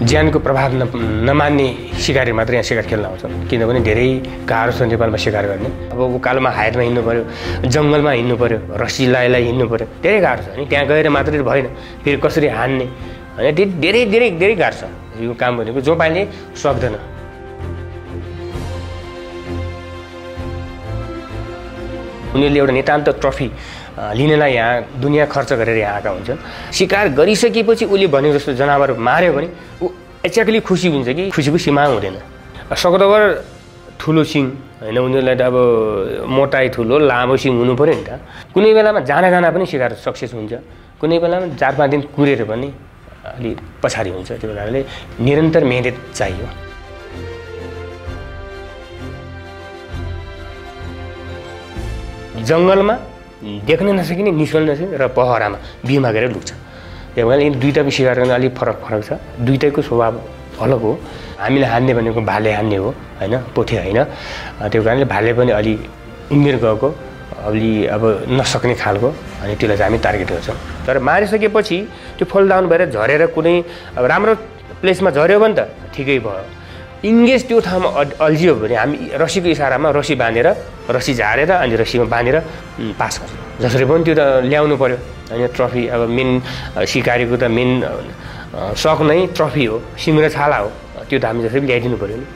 ज्यानको प्रभाव नमान्ने शिकारी मात्र यहाँ शिकार खेल्न आउँछ किनभने धेरै गाह्रो छ नेपालमा शिकार गर्ने अब उकालोमा हाइटमा हिँड्नु पर्यो जङ्गलमा हिँड्नु पर्यो रस्सी लाइलाई हिँड्नु पर्यो धेरै गाह्रो छ अनि त्यहाँ गएर मात्रै भएन फेरि कसरी हान्ने हैन धेरै धेरै धेरै गाह्रो छ यो काम भनेको जो पाइले सक्दैन उनीहरूले एउटा नितान्त ट्रफी लिनलाई यहाँ दुनियाँ खर्च गरेर यहाँ आएका हुन्छन् शिकार गरिसकेपछि उसले भनेको जस्तो जनावर मार्यो भने ऊ एक्ज्याक्टली खुसी हुन्छ कि खुसीको सीमा हुँदैन सकदबर ठुलो सिङ हैन उनीहरूलाई त अब मोटाइ ठुलो लामो सिङ हुनु पर्यो नि त कुनै बेलामा जाना पनि शिकार सक्सेस हुन्छ कुनै बेलामा 4-5 दिन कुरेर पनि अलि पछाडी हुन्छ त्यो कारणले निरन्तर मेहनत चाहियो जङ्गलमा देख्न नसकिने निस्कन नसकिने र पहरामा बिमा गरेर लुक्छ त्यही भएर यी दुईटाको शिकार गर्न अलिक फरक छ दुईटैको स्वभाव अलग हो हामीले हान्ने भनेको भाले हान्ने हो हैन पोथे हैन त्यो कारणले भाले पनि अलि उमेर गएको अलि अब नसक्ने खालको अनि त्यसलाई चाहिँ हामी टार्गेट गर्छौँ तर मारिसकेपछि त्यो फल डाउन भएर झरेर कुनै अब राम्रो प्लेसमा झर्यो भने त ठिकै भयो इन्गेज त्यो ठाउँमा अल्झियो भने हामी रस्सीको इसारामा रस्सी बाँधेर रस्सी झारेर अनि रस्सीमा बाँधेर पास गर्छौँ जसरी पनि त्यो त ल्याउनु पर्यो होइन ट्रफी अब मेन शिकारीको त मेन सक नै ट्रफी हो सिङ र छाला हो त्यो त हामी जसरी ल्याइदिनु पर्यो नि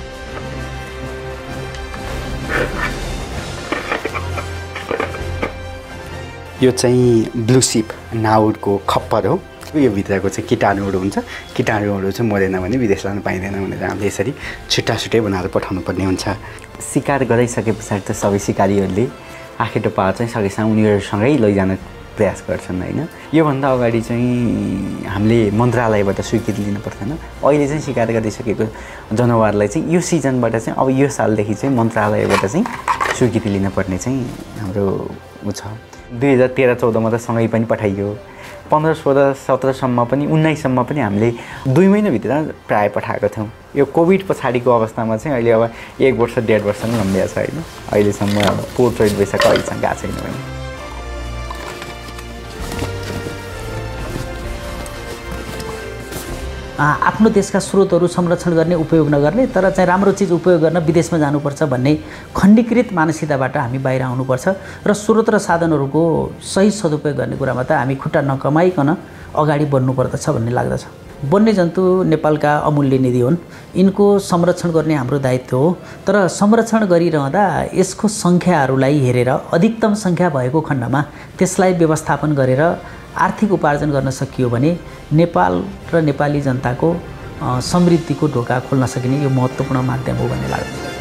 यो चाहिँ ब्लू सिप नाउडको खप्पर हो यो भित्रको चाहिँ कीटाणुहरू हुन्छ कीटाणुहरू चाहिँ मरेन भने विदेश लान पाइँदैन भनेर हामीले यसरी छुट्टै बनाएर पठाउनु पर्ने हुन्छ शिकार गराइसके पछाडि त सबै शिकारीहरूले आँखेटो पार चाहिँ सकेसम्म उनीहरूसँगै लैजान प्रयास गर्छन् हैन योभन्दा अगाडि चाहिँ हामीले मन्त्रालयबाट स्वीकृति लिनु पर्दैन अहिले चाहिँ शिकार गरिसकेको जनावरलाई चाहिँ यो सिजनबाट चाहिँ अब यो सालदेखि चाहिँ मन्त्रालयबाट चाहिँ स्वीकृति लिनुपर्ने चाहिँ हाम्रो उ छ 2013-14 मा त सँगै पनि पठाइयो 15-16-17 सम्म पनि 19 सम्म पनि हामीले 2 महिनाभित्र प्राय पठाएको थियौँ यो कोभिड पछाडिको अवस्थामा चाहिँ अहिले अब 1 वर्ष 1.5 वर्ष नै लम्बिया छ हैन अहिलेसम्म पोहोर चैत वैशाख अहिलेसम्म गएको छैन भने आफ्नो देशका स्रोतहरू संरक्षण गर्ने उपयोग नगर्ने तर चाहिँ राम्रो चिज उपयोग गर्न विदेशमा जानुपर्छ भन्ने खण्डीकृत मानसिकताबाट हामी बाहिर आउनुपर्छ र स्रोत र साधनहरूको सही सदुपयोग गर्ने कुरामा त हामी खुट्टा नकमाइकन अगाडि बढ्नुपर्दछ भन्ने लाग्दछ वन्यजन्तु नेपालका अमूल्य निधि हुन् यिनको संरक्षण गर्ने हाम्रो दायित्व हो तर संरक्षण गरिरहँदा यसको सङ्ख्याहरूलाई हेरेर अधिकतम सङ्ख्या भएको खण्डमा त्यसलाई व्यवस्थापन गरेर आर्थिक उपार्जन गर्न सकियो भने नेपाल र नेपाली जनताको समृद्धिको ढोका खोल्न सकिने यो महत्त्वपूर्ण माध्यम हो भन्ने लाग्छ